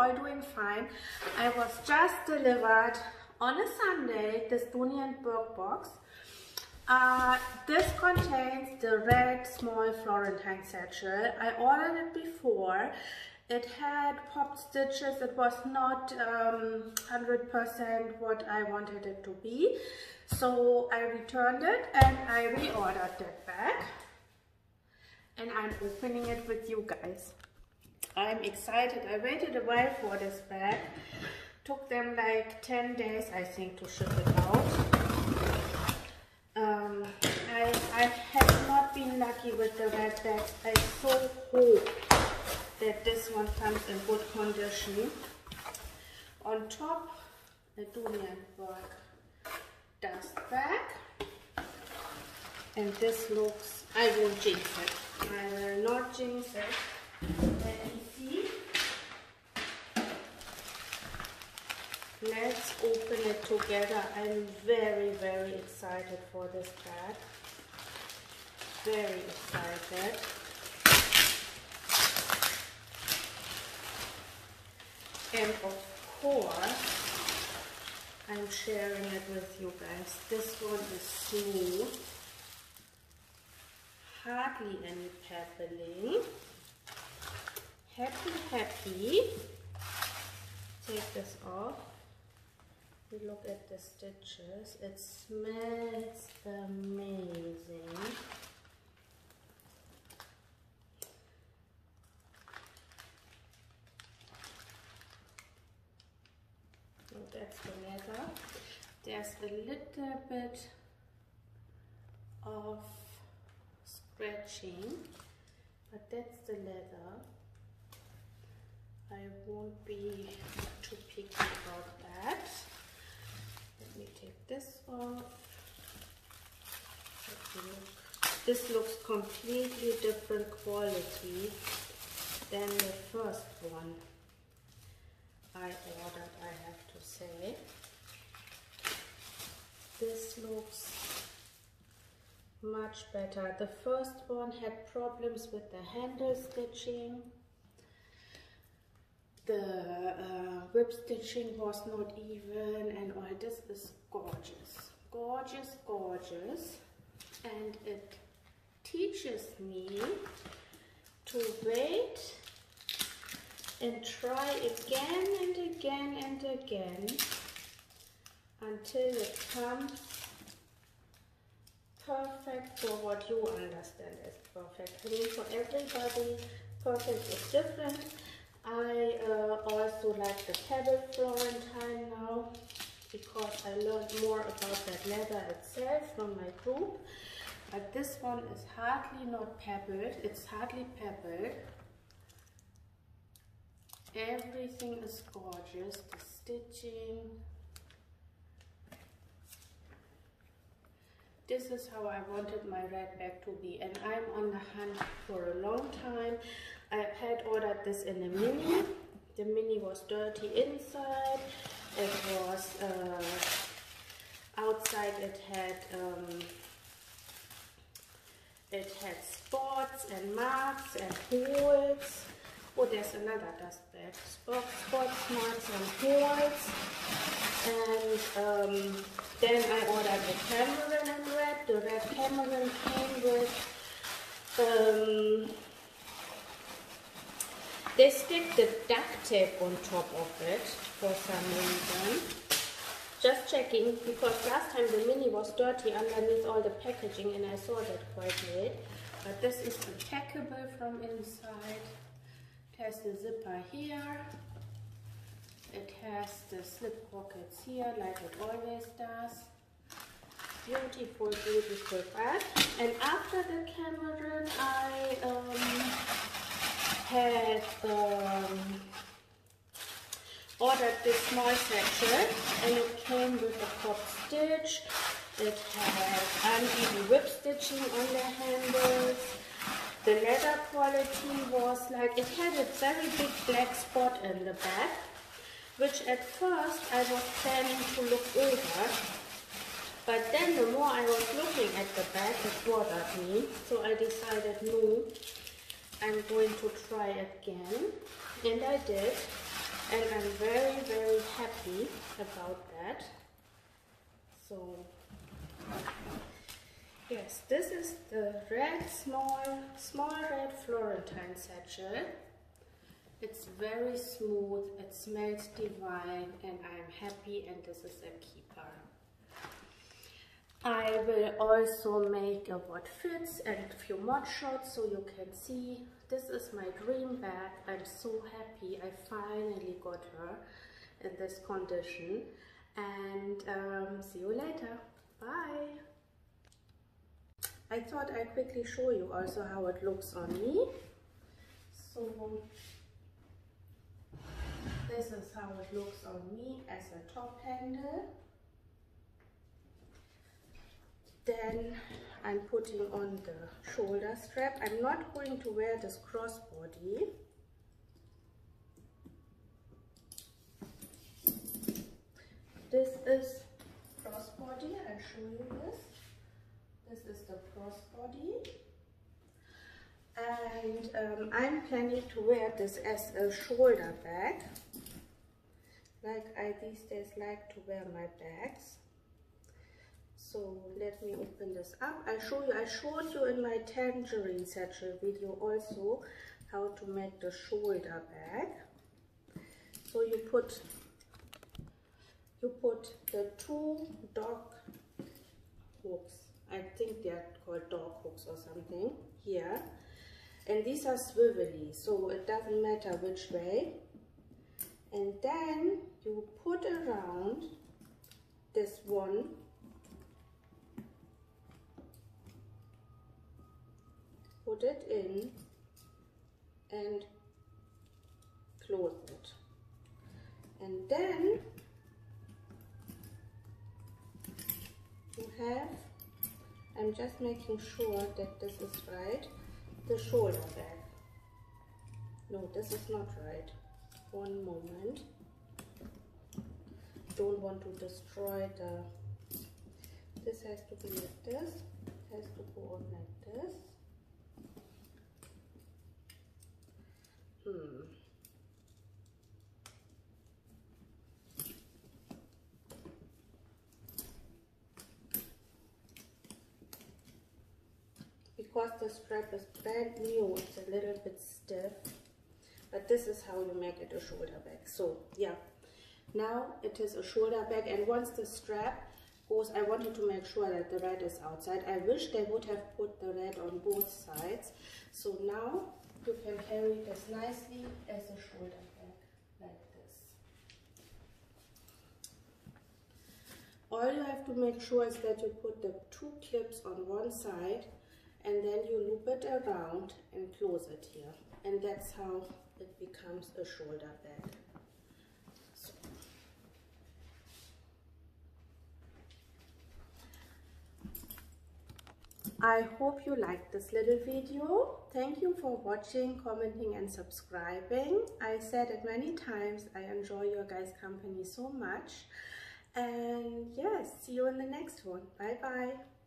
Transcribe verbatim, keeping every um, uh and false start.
all doing fine. I was just delivered on a Sunday this DooneyBourke box. Uh, this contains the red small Florentine satchel. I ordered it before. It had popped stitches. It was not um, one hundred percent what I wanted it to be. So I returned it and I reordered that bag. And I'm opening it with you guys. I'm excited. I waited a while for this bag. Took them like ten days, I think, to ship it out. Um, I, I have not been lucky with the red bags. I so hope that this one comes in good condition. On top, a DooneyBourke dust bag. And this looks, I won't jinx it. I will not jinx it. Let me see. Let's open it together. I'm very, very excited for this bag. Very excited. And of course, I'm sharing it with you guys. This one is smooth. Hardly any pebbling. Happy, happy. Take this off. We look at the stitches. It smells amazing. So that's the leather. There's a little bit of scratching, but that's the leather. I won't be too picky about that. Let me take this off. This looks completely different quality than the first one I ordered, I have to say. This looks much better. The first one had problems with the handle stitching. The uh, whip stitching was not even, and all this is gorgeous. Gorgeous, gorgeous. And it teaches me to wait and try again and again and again until it comes perfect for what you understand as perfect. I mean, for everybody, perfect is different. I uh, also like the pebble Florentine now because I learned more about that leather itself from my group. But this one is hardly not pebbled. It's hardly pebbled. Everything is gorgeous. The stitching. This is how I wanted my red bag to be, and I'm on the hunt for a long time. I had ordered this in a mini. The mini was dirty inside. It was uh, outside. It had um, it had spots and marks and holes. Oh, there's another dust bag. Spots, spots, marks, and holes. And um, then I ordered the Cameron in red. The red Cameron came with. Um, They stick the duct tape on top of it for some reason. Just checking, because last time the mini was dirty underneath all the packaging and I saw that quite late. But this is unpackable from inside. It has the zipper here. It has the slip pockets here like it always does. Beautiful, beautiful bag. And after the Cameron, I um, had um, ordered this small satchel, and it came with a pop stitch. It had uneven whip stitching on the handles. The leather quality was like, it had a very big black spot in the back, which at first I was planning to look over. But then the more I was looking at the bag, it bothered me. So I decided, no, I'm going to try again. And I did. and I'm very very happy about that. So yes, this is the red small small red Florentine satchel. It's very smooth, it smells divine, and I'm happy, and this is a keeper. I will also make a what fits and a few mod shots so you can see. This is my dream bag. I'm so happy I finally got her in this condition, and um, see you later. Bye. I thought I'd quickly show you also how it looks on me. So this is how it looks on me as a top handle. Then I'm putting on the shoulder strap. I'm not going to wear this crossbody. This is crossbody. I'll show you this. This is the crossbody. And um, I'm planning to wear this as a shoulder bag. Like I these days like to wear my bags. So let me open this up. I show you. I showed you in my tangerine satchel video also how to make the shoulder bag. So you put you put the two dog hooks. I think they are called dog hooks or something here, and these are swivelly, so it doesn't matter which way. And then you put around this one. Put it in and close it, and then you have, I'm just making sure that this is right, the shoulder bag. No, this is not right. One moment. Don't want to destroy the, this has to be like this, it has to go on like this. Hmm. Because the strap is brand new, it's a little bit stiff, but this is how you make it a shoulder bag. So yeah, now it is a shoulder bag, and once the strap goes, I wanted to make sure that the red is outside. I wish they would have put the red on both sides. So now you can carry this nicely as a shoulder bag, like this. All you have to make sure is that you put the two clips on one side, and then you loop it around and close it here. And that's how it becomes a shoulder bag. So. I hope you liked this little video. Thank you for watching, commenting and subscribing. I said it many times, I enjoy your guys' company so much. And yes, see you in the next one. Bye bye.